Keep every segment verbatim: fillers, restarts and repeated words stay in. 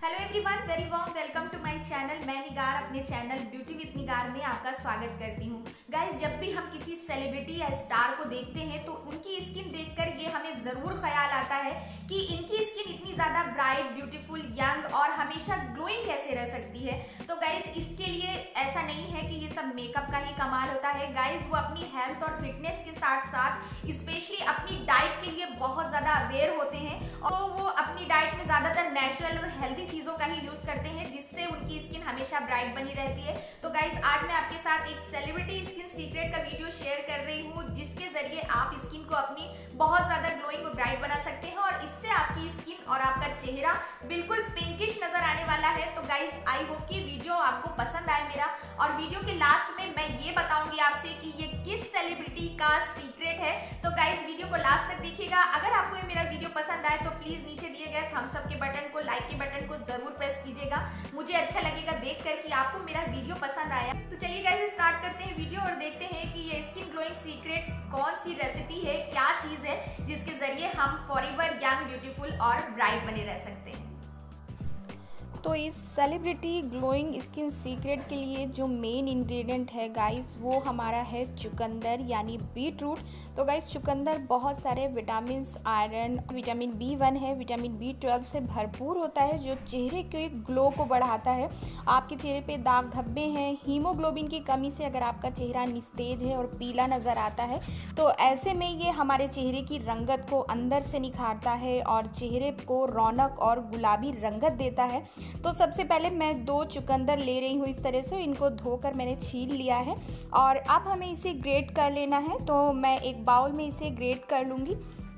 Hello everyone, very warm welcome to my channel. मैं निगार अपने channel beauty with निगार में आपका स्वागत करती हूँ। गाइस, जब भी हम किसी सेलिब्रिटी या स्टार को देखते हैं तो उनकी स्किन देखकर ये हमें जरूर ख्याल आता है कि इनकी स्किन इतनी ज्यादा ब्राइट, ब्यूटीफुल, यंग और हमेशा ग्लोइंग कैसे रह सकती है। तो गाइस, इसके लिए ऐसा नहीं है कि ये सब मेकअप का ही कमाल होता है। गाइस, वो अपनी हेल्थ और फिटनेस के साथ साथ स्पेशली अपनी डाइट के लिए बहुत ज्यादा अवेयर होते हैं और वो अपनी डाइट में ज्यादातर नेचुरल और हेल्दी चीजों का ही यूज करते हैं, जिससे उनकी स्किन हमेशा ब्राइट बनी रहती है। तो गाइस, आज मैं आपके साथ एक सेलिब्रिटी स्किन सीक्रेट का वीडियो शेयर कर रही हूँ, जिसके जरिए आप स्किन को अपनी बहुत ज्यादा ग्लोइंग और ब्राइट बना सकते हैं और इससे आपकी स्किन और आपका चेहरा बिल्कुल पिंकिश नजर आने वाला है। तो गाइस, आई होप कि वीडियो आपको पसंद आए मेरा, और वीडियो के लास्ट में मैं ये बताऊंगी आपसे कि ये किस सेलिब्रिटी का सीक्रेट है। तो गाइस, वीडियो को लास्ट तक देखिएगा। अगर आपको ये मेरा वीडियो पसंद आए तो प्लीज नीचे दिए गए थम्स अप के बटन को, लाइक के बटन को जरूर प्रेस कीजिएगा। मुझे अच्छा लगेगा देखकर कि आपको मेरा वीडियो पसंद आया। तो चलिए गाइस, स्टार्ट करते हैं वीडियो और देखते हैं कि ये स्किन ग्लोइंग सीक्रेट कौन सी रेसिपी है, क्या चीज है जिसके जरिए हम फॉरएवर यंग, ब्यूटीफुल और ब्राइट बने रह सकते हैं। तो इस सेलिब्रिटी ग्लोइंग स्किन सीक्रेट के लिए जो मेन इंग्रेडिएंट है गाइस, वो हमारा है चुकंदर यानी बीट रूट। तो गाइस, चुकंदर बहुत सारे vitamin, iron, vitamin B one है, विटामिन बी ट्वेल्व से भरपूर होता है, जो चेहरे के ग्लो को बढ़ाता है। आपके चेहरे पे दाग धब्बे हैं, हीमोग्लोबिन की कमी से अगर आपका चेहरा निस्तेज है और पीला नज़र आता है, तो ऐसे में ये हमारे चेहरे की रंगत को अंदर से निखारता है और चेहरे को रौनक और गुलाबी रंगत देता है। तो सबसे पहले मैं दो चुकंदर ले रही हूँ इस तरह से, इनको धोकर मैंने छील लिया है और अब हमें इसे ग्रेट कर लेना है। तो मैं एक बाउल में इसे ग्रेट कर लूँगी।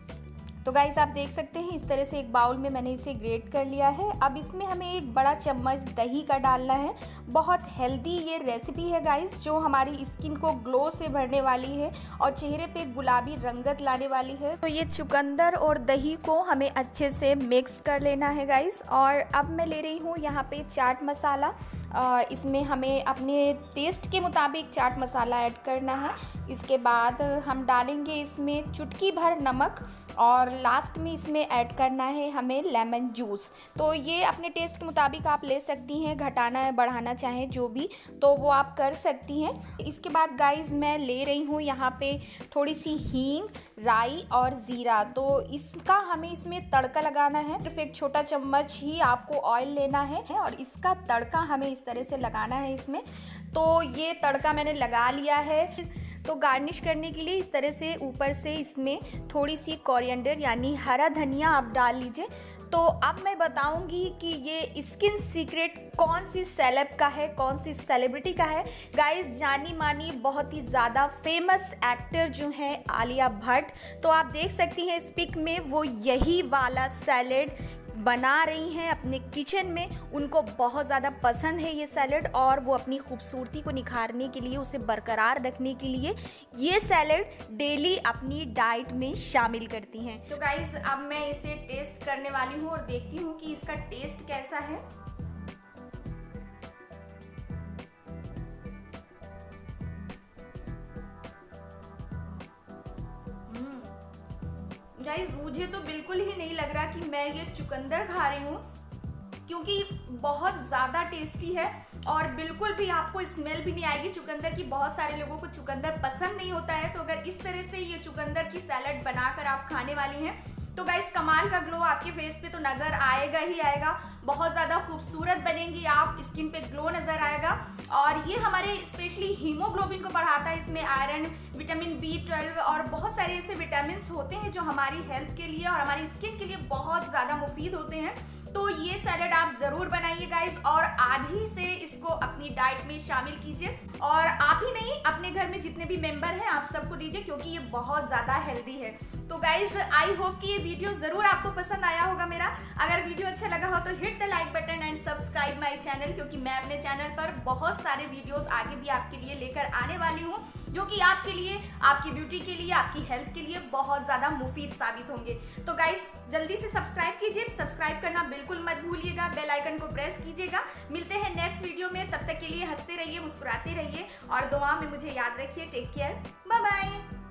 तो गाइस, आप देख सकते हैं इस तरह से एक बाउल में मैंने इसे ग्रेट कर लिया है। अब इसमें हमें एक बड़ा चम्मच दही का डालना है। बहुत हेल्दी ये रेसिपी है गाइस, जो हमारी स्किन को ग्लो से भरने वाली है और चेहरे पे गुलाबी रंगत लाने वाली है। तो ये चुकंदर और दही को हमें अच्छे से मिक्स कर लेना है गाइस। और अब मैं ले रही हूँ यहाँ पे चाट मसाला। इसमें हमें अपने टेस्ट के मुताबिक चाट मसाला ऐड करना है। इसके बाद हम डालेंगे इसमें चुटकी भर नमक और लास्ट में इसमें ऐड करना है हमें लेमन जूस। तो ये अपने टेस्ट के मुताबिक आप ले सकती हैं, घटाना है बढ़ाना चाहें जो भी, तो वो आप कर सकती हैं। इसके बाद गाइस, मैं ले रही हूँ यहाँ पे थोड़ी सी हींग, राई और ज़ीरा। तो इसका हमें इसमें तड़का लगाना है। सिर्फ एक छोटा चम्मच ही आपको ऑयल लेना है और इसका तड़का हमें इस तरह से लगाना है इसमें। तो ये तड़का मैंने लगा लिया है। तो गार्निश करने के लिए इस तरह से ऊपर से इसमें थोड़ी सी कोरिएंडर यानी हरा धनिया आप डाल लीजिए। तो अब मैं बताऊंगी कि ये स्किन सीक्रेट कौन सी सेलेब का है, कौन सी सेलिब्रिटी का है। गाइस, जानी मानी बहुत ही ज़्यादा फेमस एक्टर जो हैं आलिया भट्ट, तो आप देख सकती हैं इस पिक में वो यही वाला सैलेड बना रही हैं अपने किचन में। उनको बहुत ज़्यादा पसंद है ये सैलेड और वो अपनी खूबसूरती को निखारने के लिए, उसे बरकरार रखने के लिए ये सैलेड डेली अपनी डाइट में शामिल करती हैं। तो गाइस, अब मैं इसे टेस्ट करने वाली हूँ और देखती हूँ कि इसका टेस्ट कैसा है। गाइस, मुझे तो बिल्कुल ही नहीं लग रहा कि मैं ये चुकंदर खा रही हूँ, क्योंकि बहुत ज़्यादा टेस्टी है और बिल्कुल भी आपको स्मेल भी नहीं आएगी चुकंदर की। बहुत सारे लोगों को चुकंदर पसंद नहीं होता है, तो अगर इस तरह से ये चुकंदर की सैलेड बनाकर आप खाने वाली हैं तो गाइस, कमाल का ग्लो आपके फेस पे तो नजर आएगा ही आएगा। बहुत ज़्यादा खूबसूरत बनेंगी आप, स्किन पे ग्लो नजर आएगा। और ये हमारे स्पेशली हीमोग्लोबिन को बढ़ाता है। इसमें आयरन, विटामिन बी ट्वेल्व और बहुत सारे ऐसे विटामिन होते हैं जो हमारी हेल्थ के लिए और हमारी स्किन के लिए बहुत ज़्यादा मुफीद होते हैं। तो ये सैलेड आप ज़रूर बनाइए गाइस, और आज ही से इसको अपनी डाइट में शामिल कीजिए। और आप ही नहीं, अपने घर में जितने भी मेंबर हैं आप सबको दीजिए, क्योंकि ये बहुत ज़्यादा हेल्दी है। तो गाइस, आई होप कि ये वीडियो ज़रूर आपको पसंद आया होगा मेरा। अगर वीडियो अच्छा लगा हो तो hit the like button and subscribe my channel, क्योंकि मैं अपने चैनल पर बहुत सारे वीडियोस आगे भी आपके लिए लेकर आने वाली हूँ, जो कि आपके लिए, आपकी ब्यूटी के लिए, आपकी हेल्थ के लिए बहुत ज़्यादा मुफीद साबित होंगे। तो गाइस, जल्दी से सब्सक्राइब कीजिए। सब्सक्राइब करना बिल्कुल मत भूलिएगा, बेल आइकन को प्रेस कीजिएगा। मिलते हैं नेक्स्ट वीडियो में, तब तक के लिए हंसते रहिए, मुस्कुराते रहिए और दुआ में मुझे याद रखिए। Take care, bye bye.